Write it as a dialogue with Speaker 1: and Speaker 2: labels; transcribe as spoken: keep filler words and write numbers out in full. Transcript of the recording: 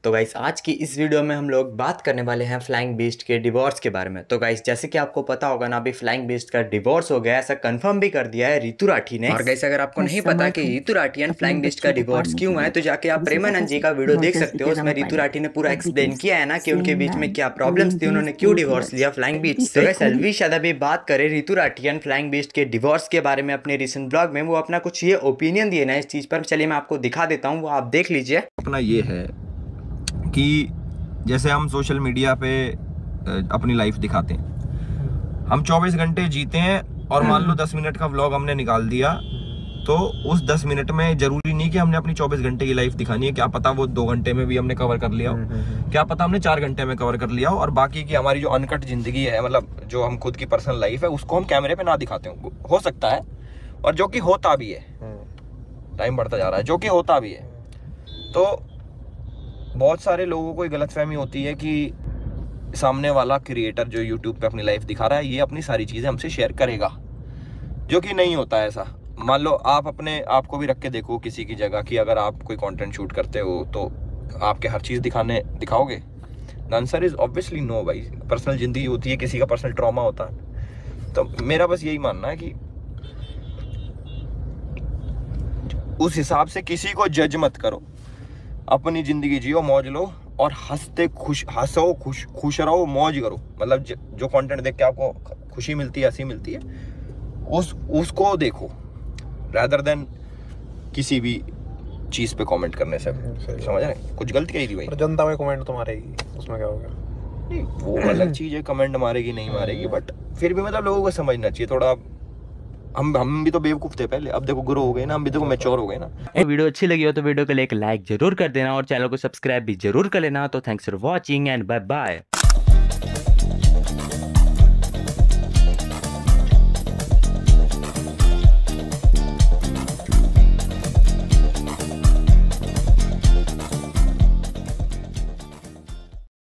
Speaker 1: तो गाइस आज की इस वीडियो में हम लोग बात करने वाले हैं फ्लाइंग बीस्ट के डिवोर्स के बारे में। तो गाइस जैसे कि आपको पता होगा ना, अभी फ्लाइंग बीस्ट का डिवोर्स हो गया, ऐसा कंफर्म भी कर दिया है ऋतु राठी ने। और गाइस अगर आपको नहीं पता कि Ritu Rathee and flying beast का डिवोर्स क्यों है, तो जाके आप प्रेमानंद जी का वीडियो देख सकते हो। उसमें ऋतु राठी ने पूरा एक्सप्लेन किया है ना कि उनके बीच में क्या प्रॉब्लम्स थी, उन्होंने क्यों डिवोर्स लिया फ्लाइंग बीस्ट। तो गाइस अलविश अभी बात करें Ritu Rathee and flying beast के डिवोर्स के बारे में अपने रिसेंट ब्लॉग में, वो अपना कुछ ये ओपिनियन दिए ना इस चीज पर। चलिए मैं आपको दिखा देता हूँ, वो आप देख लीजिए।
Speaker 2: अपना ये है कि जैसे हम सोशल मीडिया पे अपनी लाइफ दिखाते हैं, हम चौबीस घंटे जीते हैं और मान लो दस मिनट का व्लॉग हमने निकाल दिया, तो उस दस मिनट में जरूरी नहीं कि हमने अपनी चौबीस घंटे की लाइफ दिखानी है। क्या पता वो दो घंटे में भी हमने कवर कर लिया हो, क्या पता हमने चार घंटे में कवर कर लिया हो, और बाकी की हमारी जो अनकट जिंदगी है, मतलब जो हम खुद की पर्सनल लाइफ है, उसको हम कैमरे पे ना दिखाते हो। हो सकता है, और जो कि होता भी है, टाइम बढ़ता जा रहा है, जो कि होता भी है। तो बहुत सारे लोगों को गलतफहमी होती है कि सामने वाला क्रिएटर जो यूट्यूब पे अपनी लाइफ दिखा रहा है, ये अपनी सारी चीज़ें हमसे शेयर करेगा, जो कि नहीं होता है ऐसा। मान लो आप अपने आप को भी रख के देखो किसी की जगह, कि अगर आप कोई कंटेंट शूट करते हो तो आपके हर चीज़ दिखाने दिखाओगे? The answer is obviously no भाई। पर्सनल ज़िंदगी होती है, किसी का पर्सनल ट्रॉमा होता है। तो मेरा बस यही मानना है कि उस हिसाब से किसी को जज मत करो, अपनी ज़िंदगी जियो, मौज लो, और हंसते खुश हंसो, खुश खुश रहो, मौज करो। मतलब जो कंटेंट देख के आपको खुशी मिलती है, हंसी मिलती है, उस उसको देखो, रादर देन किसी भी चीज़ पे कमेंट करने से। समझ रहे हैं? कुछ गलती कही थी भाई।
Speaker 3: जनता में कमेंट तो मारेगी, उसमें क्या होगा?
Speaker 2: नहीं, वो अलग चीज़ है, कमेंट मारेगी नहीं मारेगी, बट फिर भी मतलब लोगों को समझना चाहिए थोड़ा। हम हम भी तो बेवकूफ थे पहले, अब देखो ग्रो हो गए ना, हम भी देखो मैच्योर हो गए ना।
Speaker 1: तो वीडियो अच्छी लगी हो तो वीडियो को एक लाइक जरूर कर देना और चैनल को सब्सक्राइब भी जरूर कर लेना। तो thanks for watching and bye bye.